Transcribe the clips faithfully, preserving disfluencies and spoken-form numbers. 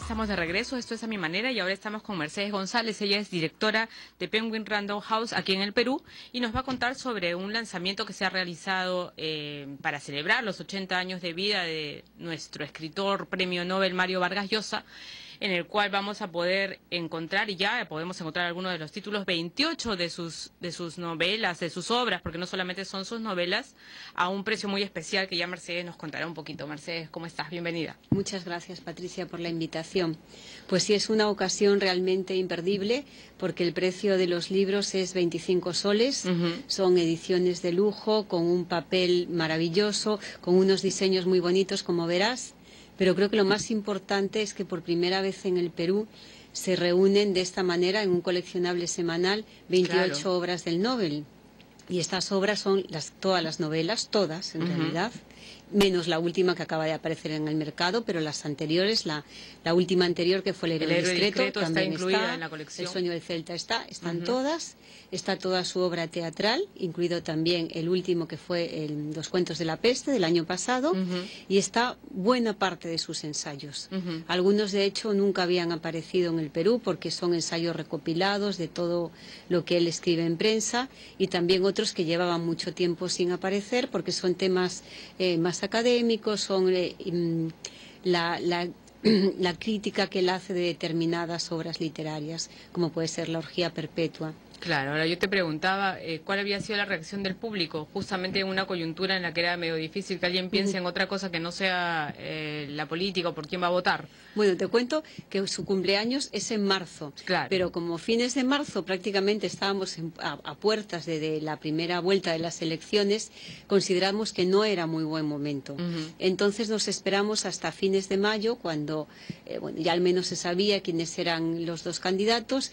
estamos de regreso, esto es A Mi Manera y ahora estamos con Mercedes González, ella es directora de Penguin Random House aquí en el Perú y nos va a contar sobre un lanzamiento que se ha realizado eh, para celebrar los ochenta años de vida de nuestro escritor premio Nobel Mario Vargas Llosa, en el cual vamos a poder encontrar, y ya podemos encontrar algunos de los títulos, veintiocho de sus, de sus novelas, de sus obras, porque no solamente son sus novelas, a un precio muy especial que ya Mercedes nos contará un poquito. Mercedes, ¿cómo estás? Bienvenida. Muchas gracias, Patricia, por la invitación. Pues sí, es una ocasión realmente imperdible, porque el precio de los libros es veinticinco soles, uh-huh. Son ediciones de lujo, con un papel maravilloso, con unos diseños muy bonitos, como verás. Pero creo que lo más importante es que por primera vez en el Perú se reúnen de esta manera en un coleccionable semanal veintiocho claro. obras del Nobel. Y estas obras son las, todas las novelas, todas en uh-huh. realidad, menos la última que acaba de aparecer en el mercado, pero las anteriores, la, la última anterior que fue El héroe, el héroe discreto, discreto también está incluida está, en la colección. El sueño del Celta está, están uh-huh. todas, está toda su obra teatral, incluido también el último que fue el, Los cuentos de la peste del año pasado, uh-huh. y está buena parte de sus ensayos. Uh-huh. Algunos de hecho nunca habían aparecido en el Perú porque son ensayos recopilados de todo lo que él escribe en prensa, y también otros que llevaban mucho tiempo sin aparecer porque son temas eh, más académicos, son eh, la, la, la crítica que él hace de determinadas obras literarias, como puede ser La orgía perpetua. Claro, ahora yo te preguntaba eh, cuál había sido la reacción del público, justamente en una coyuntura en la que era medio difícil que alguien piense uh-huh. en otra cosa que no sea eh, la política o por quién va a votar. Bueno, te cuento que su cumpleaños es en marzo, claro. pero como fines de marzo prácticamente estábamos en, a, a puertas de, de la primera vuelta de las elecciones, consideramos que no era muy buen momento. Uh-huh. Entonces nos esperamos hasta fines de mayo, cuando eh, bueno, ya al menos se sabía quiénes eran los dos candidatos,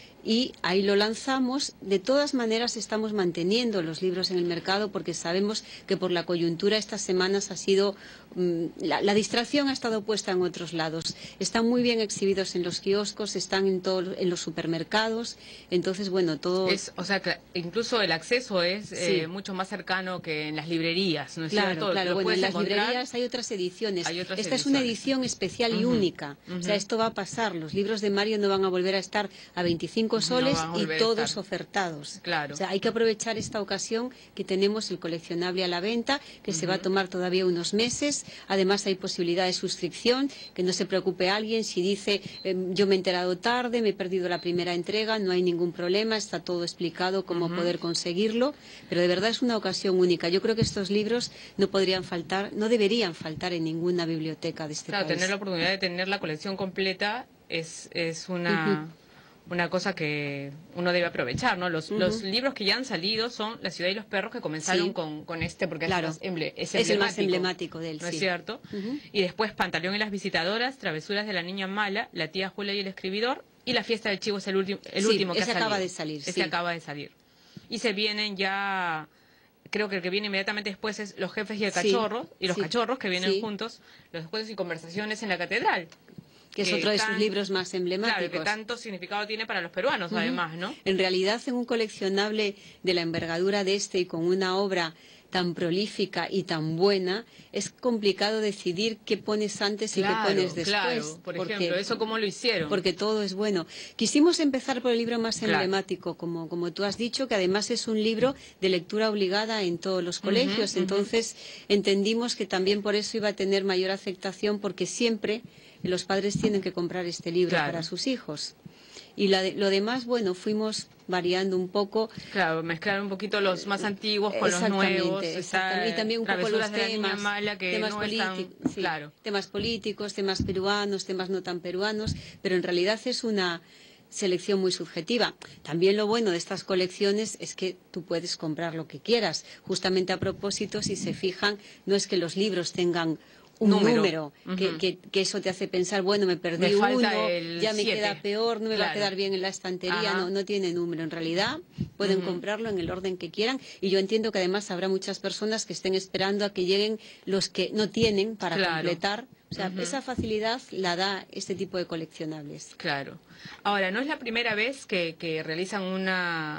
y ahí lo lanzamos. De todas maneras estamos manteniendo los libros en el mercado porque sabemos que por la coyuntura estas semanas ha sido mmm, la, la distracción ha estado puesta en otros lados. Están muy bien exhibidos en los kioscos, están en todo, en los supermercados, entonces bueno, todo es, o sea que incluso el acceso es sí. eh, mucho más cercano que en las librerías, ¿no es claro, cierto? Claro, bueno, en las encontrar... librerías hay otras ediciones. Hay otras Esta ediciones. es una edición especial uh-huh. y única. Uh-huh. O sea, esto va a pasar. Los libros de Mario no van a volver a estar a veinticinco soles no y todos ofertados. Claro. O sea, hay que aprovechar esta ocasión que tenemos el coleccionable a la venta, que uh-huh. se va a tomar todavía unos meses. Además hay posibilidad de suscripción, que no se preocupe alguien si dice eh, yo me he enterado tarde, me he perdido la primera entrega, no hay ningún problema, está todo explicado cómo uh-huh. poder conseguirlo, pero de verdad es una ocasión única. Yo creo que estos libros no podrían faltar, no deberían faltar en ninguna biblioteca de este claro, país. Tener la oportunidad de tener la colección completa es, es una... Uh-huh. una cosa que uno debe aprovechar, ¿no? Los, uh-huh. los libros que ya han salido son La ciudad y los perros, que comenzaron sí. con, con este, porque claro. es, emble, es, es el más emblemático de él, ¿no sí. es cierto? Uh-huh. Y después Pantaleón y las visitadoras, Travesuras de la niña mala, La tía Julia y el escribidor, y La fiesta del chivo es el, ulti el sí, último que ese ha salido. acaba de salir, Ese sí. acaba de salir. Y se vienen ya... Creo que el que viene inmediatamente después es Los jefes y el cachorro, sí, y los sí, cachorros que vienen sí. juntos, Los encuentros y conversaciones en la catedral. Que es otro de sus libros más emblemáticos. Claro, que tanto significado tiene para los peruanos, uh-huh. además, ¿no? En realidad, en un coleccionable de la envergadura de este y con una obra tan prolífica y tan buena, es complicado decidir qué pones antes y claro, qué pones después. Claro, por porque, ejemplo, ¿eso cómo lo hicieron? Porque todo es bueno. Quisimos empezar por el libro más claro. emblemático, como, como tú has dicho, que además es un libro de lectura obligada en todos los colegios, uh-huh, entonces uh-huh. entendimos que también por eso iba a tener mayor aceptación, porque siempre los padres tienen que comprar este libro claro. para sus hijos. Y la de, lo demás, bueno, fuimos variando un poco. Claro, mezclar un poquito los más antiguos con los nuevos. Exactamente. Y también un poco los temas, mala que temas, no políticos, están, sí, claro. temas políticos, temas peruanos, temas no tan peruanos, pero en realidad es una selección muy subjetiva. También lo bueno de estas colecciones es que tú puedes comprar lo que quieras. Justamente a propósito, si se fijan, no es que los libros tengan un número, número uh-huh. que, que, que eso te hace pensar, bueno, me perdí me uno, ya me siete. queda peor, no me claro. va a quedar bien en la estantería, no, no tiene número. En realidad pueden uh-huh. comprarlo en el orden que quieran, y yo entiendo que además habrá muchas personas que estén esperando a que lleguen los que no tienen para claro. completar. O sea, uh-huh. esa facilidad la da este tipo de coleccionables. Claro. Ahora, no es la primera vez que, que realizan una...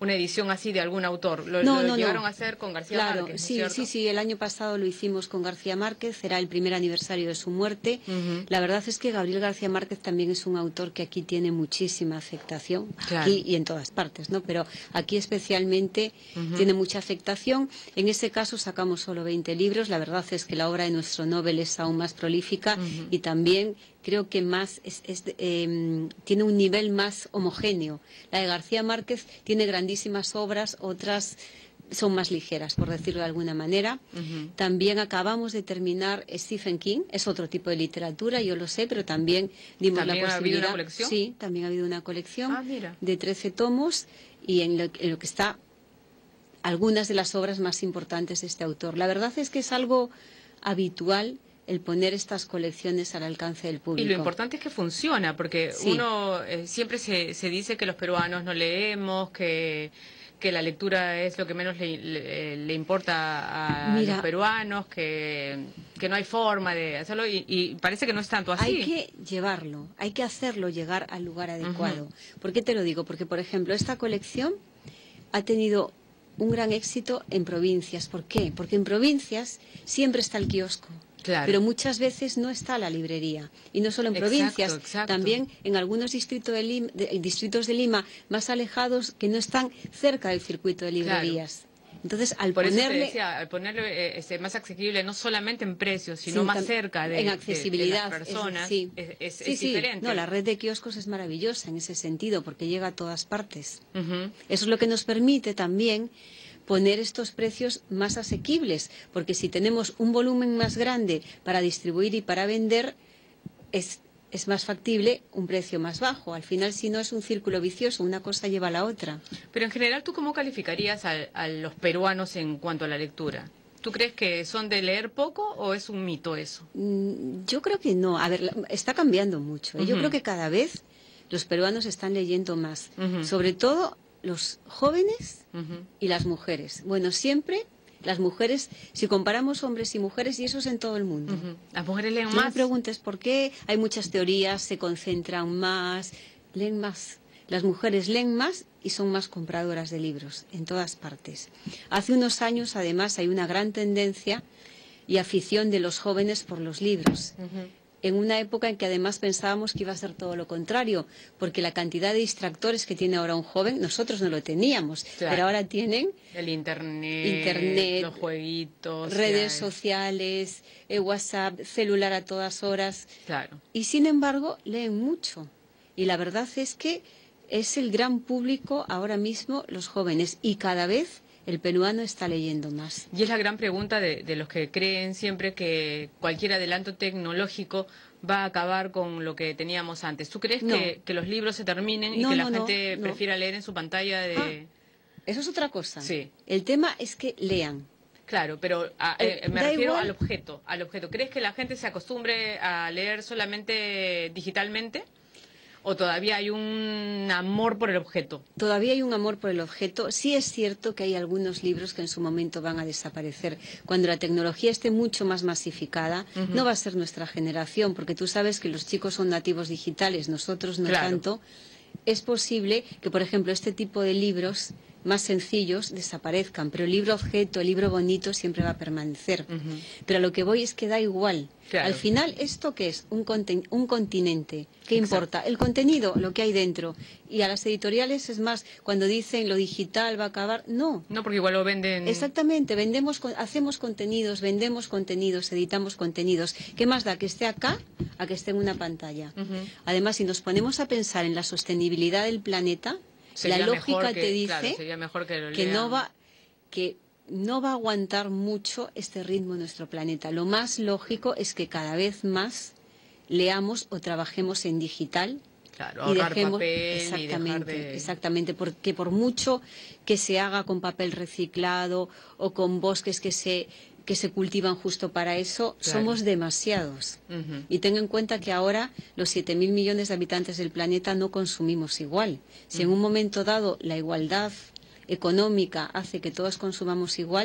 una edición así de algún autor. Lo, no, lo no, llegaron no. a hacer con García claro, Márquez, ¿no sí, es cierto? sí, sí, el año pasado lo hicimos con García Márquez, era el primer aniversario de su muerte. Uh-huh. La verdad es que Gabriel García Márquez también es un autor que aquí tiene muchísima aceptación, claro. Aquí y en todas partes, ¿no? Pero aquí especialmente uh-huh. tiene mucha aceptación. En ese caso sacamos solo veinte libros, la verdad es que la obra de nuestro Nobel es aún más prolífica uh-huh. y también creo que más es, es, eh, tiene un nivel más homogéneo. La de García Márquez tiene grandísimas obras, otras son más ligeras, por decirlo de alguna manera. Uh-huh. También acabamos de terminar Stephen King, es otro tipo de literatura, yo lo sé, pero también dimos ¿También la posibilidad. ¿Ha habido una colección? Sí, también ha habido una colección ah, mira. de trece tomos y en lo, en lo que está algunas de las obras más importantes de este autor. La verdad es que es algo habitual el poner estas colecciones al alcance del público. Y lo importante es que funciona, porque sí. uno eh, siempre se, se dice que los peruanos no leemos, que, que la lectura es lo que menos le, le, le importa a Mira, los peruanos, que, que no hay forma de hacerlo, y, y parece que no es tanto así. Hay que llevarlo, hay que hacerlo llegar al lugar adecuado. Uh-huh. ¿Por qué te lo digo? Porque, por ejemplo, esta colección ha tenido un gran éxito en provincias. ¿Por qué? Porque en provincias siempre está el kiosco. Claro. Pero muchas veces no está la librería. Y no solo en exacto, provincias, exacto. también en algunos distritos de, Lima, de, distritos de Lima más alejados que no están cerca del circuito de librerías. Claro. Entonces, al Por ponerle... eso te decía, al ponerle eh, más asequible, no solamente en precios, sino sí, más cerca de, en accesibilidad, de, de las personas, es, sí. es, es, sí, es sí. diferente. No, la red de kioscos es maravillosa en ese sentido, porque llega a todas partes. Uh-huh. Eso es lo que nos permite también poner estos precios más asequibles, porque si tenemos un volumen más grande para distribuir y para vender, es, es más factible un precio más bajo. Al final, si no, es un círculo vicioso, una cosa lleva a la otra. Pero en general, ¿tú cómo calificarías a, a los peruanos en cuanto a la lectura? ¿Tú crees que son de leer poco o es un mito eso? Yo creo que no. A ver, está cambiando mucho. ¿eh? Uh-huh. Yo creo que cada vez los peruanos están leyendo más, uh-huh. sobre todo los jóvenes uh-huh. y las mujeres. Bueno, siempre las mujeres, si comparamos hombres y mujeres, y eso es en todo el mundo. Uh-huh. Las mujeres leen no más. No me preguntes por qué, hay muchas teorías, se concentran más, leen más. Las mujeres leen más y son más compradoras de libros en todas partes. Hace unos años, además, hay una gran tendencia y afición de los jóvenes por los libros. Uh-huh. En una época en que además pensábamos que iba a ser todo lo contrario, porque la cantidad de distractores que tiene ahora un joven, nosotros no lo teníamos, claro. pero ahora tienen el internet, internet los jueguitos, redes sociales, eh, WhatsApp, celular a todas horas. Claro. Y sin embargo, leen mucho. Y la verdad es que es el gran público ahora mismo, los jóvenes, y cada vez el peruano está leyendo más. Y es la gran pregunta de, de los que creen siempre que cualquier adelanto tecnológico va a acabar con lo que teníamos antes. ¿Tú crees no. que, que los libros se terminen y no, que no, la gente no, prefiera no. leer en su pantalla de...? Ah, eso es otra cosa. Sí. El tema es que lean. Claro, pero a, eh, me da refiero igual. al objeto, al objeto. ¿Crees que la gente se acostumbre a leer solamente digitalmente? ¿O todavía hay un amor por el objeto? Todavía hay un amor por el objeto. Sí es cierto que hay algunos libros que en su momento van a desaparecer. Cuando la tecnología esté mucho más masificada, uh-huh. no va a ser nuestra generación, porque tú sabes que los chicos son nativos digitales, nosotros no claro. tanto. Es posible que, por ejemplo, este tipo de libros más sencillos desaparezcan, pero el libro objeto, el libro bonito siempre va a permanecer. Uh-huh. Pero a lo que voy es que da igual. Claro. Al final, ¿esto qué es? Un, conten- un continente. ¿Qué Exacto. importa? El contenido, lo que hay dentro. Y a las editoriales, es más, cuando dicen lo digital va a acabar, no. No, porque igual lo venden... Exactamente, vendemos, hacemos contenidos, vendemos contenidos, editamos contenidos. ¿Qué más da que esté acá a que esté en una pantalla? Uh-huh. Además, si nos ponemos a pensar en la sostenibilidad del planeta, sería la lógica que, te dice claro, sería mejor que, lo que no va que no va a aguantar mucho este ritmo en nuestro planeta. Lo más lógico es que cada vez más leamos o trabajemos en digital. Claro, y dejemos papel exactamente, y dejar de... exactamente, porque por mucho que se haga con papel reciclado o con bosques que se que se cultivan justo para eso, claro. somos demasiados. Uh-huh. Y ten en cuenta que ahora los siete mil millones de habitantes del planeta no consumimos igual. Si uh-huh. en un momento dado la igualdad económica hace que todos consumamos igual,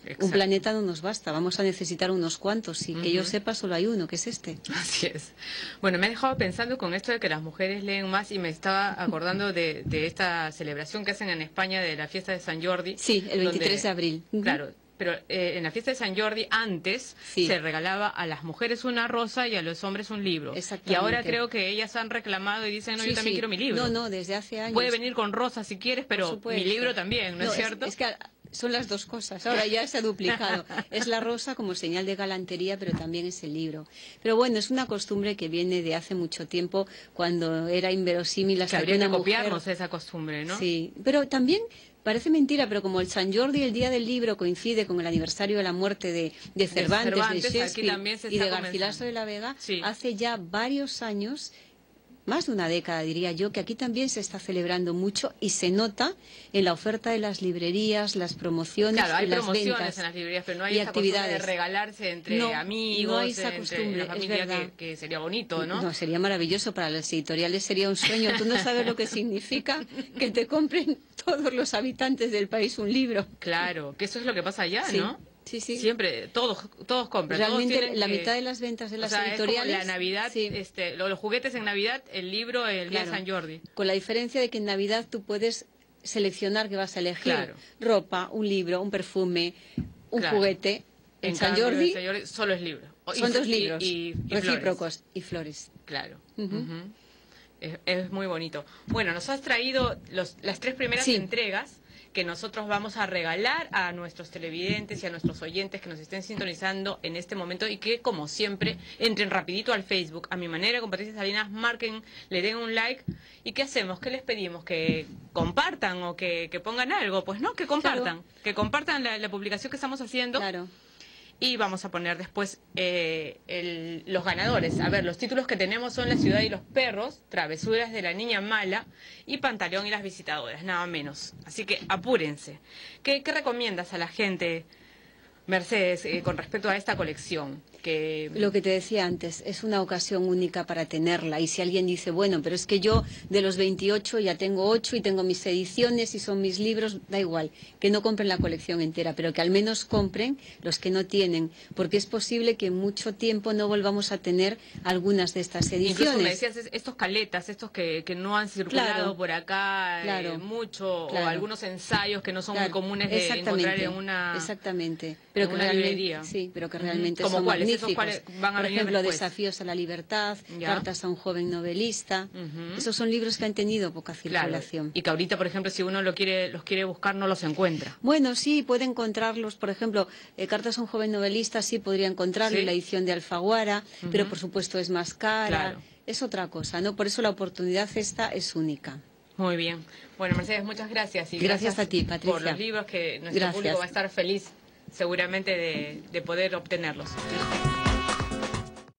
Exacto. Un planeta no nos basta, vamos a necesitar unos cuantos, y uh-huh. que yo sepa solo hay uno, que es este. Así es. Bueno, me he dejado pensando con esto de que las mujeres leen más, y me estaba acordando de, de esta celebración que hacen en España de la fiesta de San Jordi. Sí, el veintitrés donde, de abril. Uh-huh. Claro, pero eh, en la fiesta de San Jordi antes sí. se regalaba a las mujeres una rosa y a los hombres un libro. Y ahora creo que ellas han reclamado y dicen, no, sí, yo también sí. quiero mi libro. No, no, desde hace años. Puede venir con rosa si quieres, pero mi libro también, ¿no, no es cierto? Es, es que son las dos cosas, ahora ya se ha duplicado. Es la rosa como señal de galantería, pero también es el libro. Pero bueno, es una costumbre que viene de hace mucho tiempo, cuando era inverosímil hasta que una habría que mujer... copiarnos esa costumbre, ¿no? Sí, pero también... Parece mentira, pero como el San Jordi, el Día del Libro, coincide con el aniversario de la muerte de, de Cervantes, de, Cervantes, de Shakespeare y de Garcilaso de la Vega, sí. hace ya varios años, más de una década diría yo, que aquí también se está celebrando mucho y se nota en la oferta de las librerías, las promociones, claro, hay y las promociones ventas en las librerías, pero no hay y esa actividades costumbre de regalarse entre no, amigos, no hay esa entre costumbre, la familia, es verdad. Que, que sería bonito, ¿no? No, sería maravilloso, para las editoriales sería un sueño. Tú no sabes lo que significa que te compren todos los habitantes del país un libro. Claro, que eso es lo que pasa allá, sí. ¿no? Sí, sí. Siempre, todos, todos compran. Realmente todos la que, mitad de las ventas de las o sea, editoriales... Es como la Navidad, sí. este, los juguetes en Navidad, el libro el claro. día de San Jordi. Con la diferencia de que en Navidad tú puedes seleccionar qué vas a elegir. Claro. Ropa, un libro, un perfume, un claro. juguete. En, en San, cambio, Jordi, en San Jordi solo es libro. Son y, dos libros, y, y, y recíprocos flores. y flores. Claro. Uh-huh. Uh-huh. Es, es muy bonito. Bueno, nos has traído los, las tres primeras sí. entregas que nosotros vamos a regalar a nuestros televidentes y a nuestros oyentes que nos estén sintonizando en este momento, y que, como siempre, entren rapidito al Facebook, a mi manera, con Patricia Salinas, marquen, le den un like. ¿Y qué hacemos? ¿Qué les pedimos? ¿Que compartan o que, que pongan algo? Pues no, que compartan, claro. que compartan la, la publicación que estamos haciendo. Claro. Y vamos a poner después eh, el, los ganadores. A ver, los títulos que tenemos son La ciudad y los perros, Travesuras de la niña mala y Pantaleón y las visitadoras, nada menos. Así que apúrense. ¿Qué, qué recomiendas a la gente, Mercedes, eh, con respecto a esta colección? Que... Lo que te decía antes, es una ocasión única para tenerla. Y si alguien dice, bueno, pero es que yo de los veintiocho ya tengo ocho y tengo mis ediciones y son mis libros, da igual, que no compren la colección entera, pero que al menos compren los que no tienen, porque es posible que en mucho tiempo no volvamos a tener algunas de estas ediciones. Incluso me decías, estos caletas, estos que, que no han circulado claro, por acá claro, eh, mucho, claro, o algunos ensayos que no son claro, muy comunes de encontrar en una, exactamente, pero en que una librería. Sí, pero que realmente ¿Como son cuáles? magníficos. Esos cuáles van a Por venir ejemplo, después. Desafíos a la libertad, ¿Ya? Cartas a un joven novelista. Uh-huh. Esos son libros que han tenido poca circulación. Claro. Y que ahorita, por ejemplo, si uno lo quiere, los quiere buscar, no los encuentra. Bueno, sí, puede encontrarlos. Por ejemplo, eh, Cartas a un joven novelista sí podría encontrarlo, ¿sí? En la edición de Alfaguara, uh-huh. pero por supuesto es más cara. Claro. Es otra cosa, ¿no? Por eso la oportunidad esta es única. Muy bien. Bueno, Mercedes, muchas gracias. Y gracias, gracias a ti, Patricia. Por los libros, que nuestro gracias. público va a estar feliz seguramente de, de poder obtenerlos.